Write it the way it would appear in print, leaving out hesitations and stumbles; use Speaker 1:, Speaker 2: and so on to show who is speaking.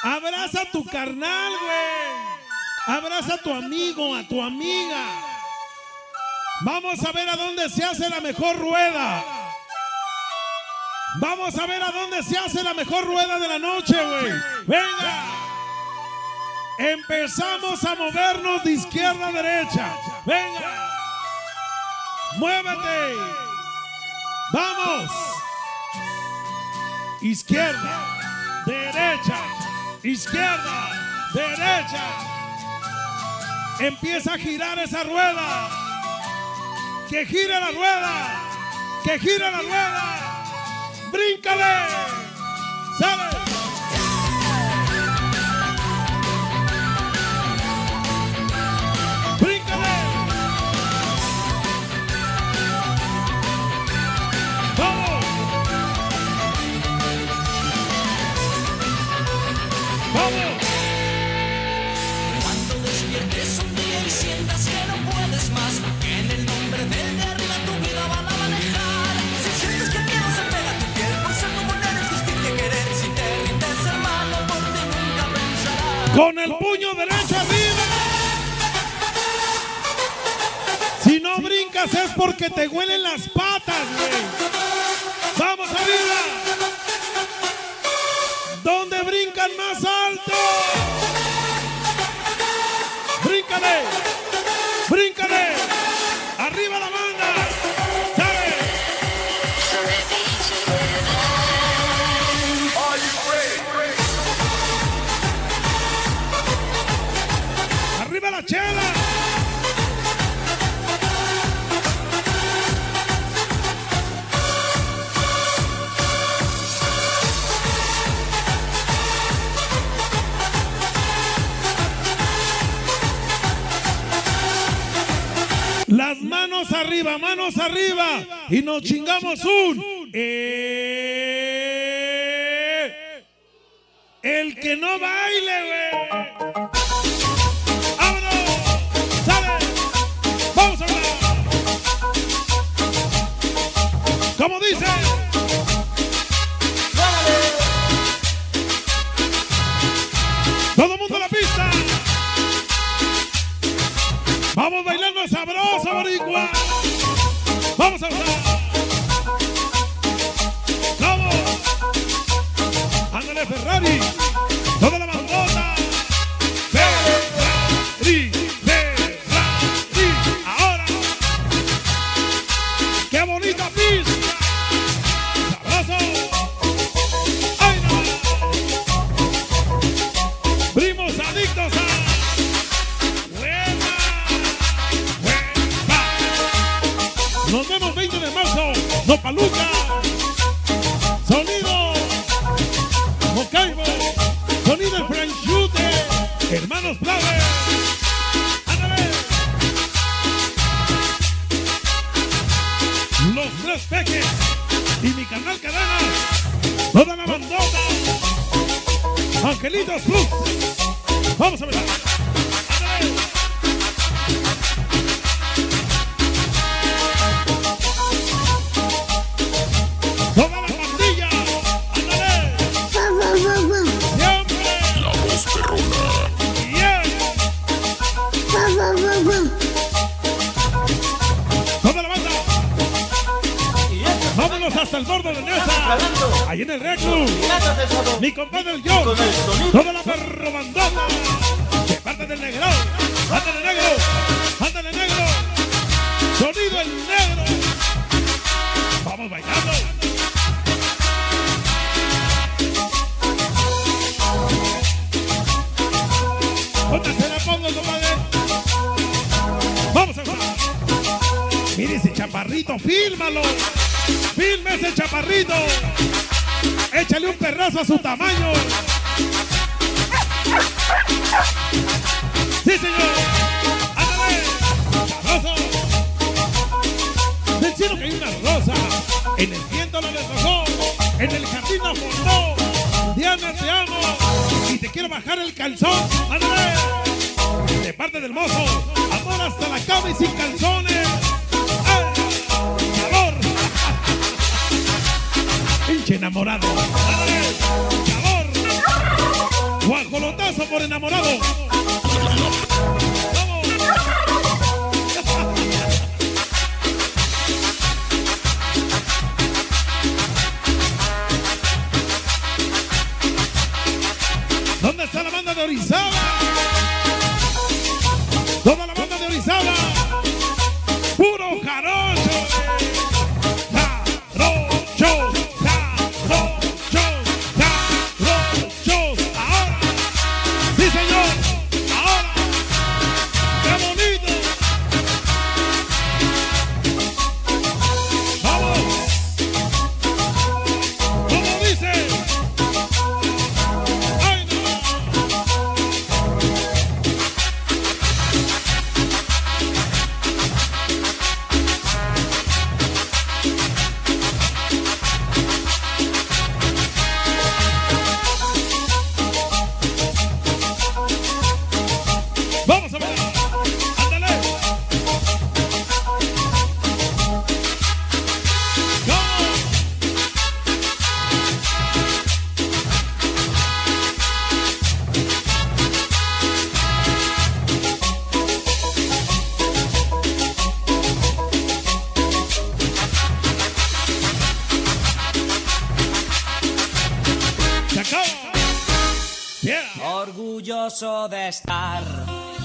Speaker 1: Abraza a tu carnal, güey. Abraza a tu amigo, a tu amiga. Vamos a ver a dónde se hace la mejor rueda. Vamos a ver a dónde se hace la mejor rueda de la noche, güey. Venga. Empezamos a movernos de izquierda a derecha. Venga. Muévete. Vamos. Izquierda, derecha, izquierda, derecha. Empieza a girar esa rueda. Que gire la rueda. Que gire la rueda. ¡Bríncale! ¡Sale! ¡Bríncale! ¡Vamos! ¡Vamos!
Speaker 2: Cuando despiertes un día y sientas que no puedes más, que en el nombre del de arriba tu vida van a manejar. Si sientes que el miedo se pega a tu piel por ser como no eres distinto querer, si te rindes hermano por ti nunca pensarás.
Speaker 1: Con el puño derecho arriba. Si no brincas es porque te huelen las patas, güey. Vamos arriba. ¿Dónde brincan más alto? Bríncale. Bríncale. Arriba la banda. ¿Sabe? Arriba la chela. Las manos arriba, y nos chingamos un el que no baile, güey. ¡Vámonos! ¡Sale! ¡Vamos a hablar! ¿Cómo dice? ¡Todo el mundo a la pista! Vamos bailando sabroso, boricua. Vamos a bailar. Vamos. Ándale, Ferrari. Toda la bandota. Ferrari, Ferrari. Ahora. Qué bonita pista. Sabroso. Ay, no. Primos adictos a nos vemos 20 de marzo, Nopaluca, sonido Mocaibo, sonido el Franchute, hermanos Plave, ándale, los tres peques y mi canal Cadena, toda la bandota, Angelitos Plus, vamos a ver, ándale. ¡Toda la pandilla! ¡Ándale! ¡Siempre!
Speaker 3: La voz perrona.
Speaker 1: ¡Yeah! ¡Toda la banda! ¡Vámonos hasta el borde de Nesa! ¡Ahí en el Reclu! ¡Mi compadre el John! ¡Toda la perro bandota! ¡De parte del negro! ¡Ándale, negro! ¡Ándale, negro! ¡Sonido el negro! ¡Vamos bailando! ¿Dónde se la pongo, compadre? Vamos a ver. Mire ese chaparrito, fílmalo. Filme ese chaparrito. Échale un perrazo a su tamaño. Sí, señor. Ándale. Sabroso. Del cielo que hay una rosa. En el viento la deshojó. En el jardín la formó. Diana, te amo. Y te quiero bajar el calzón. ¡Ándale! De parte del mozo. Amor hasta la cama y sin calzones. ¡Ay! ¡Calor! Pinche enamorado. ¡Ándale! ¡Calor! ¡Guau! Chocolatazo por enamorado. ¿Dónde está la banda de Orizaba? Toda la banda de Orizaba. Puro jarocho. Jarocho, jarocho, jarocho. Ahora. Sí, señor. Ahora. ¡Qué bonito! Vamos. ¿Cómo dice? Vamos a ver. Ándale. Se acaba. Yeah.
Speaker 2: Orgulloso de estar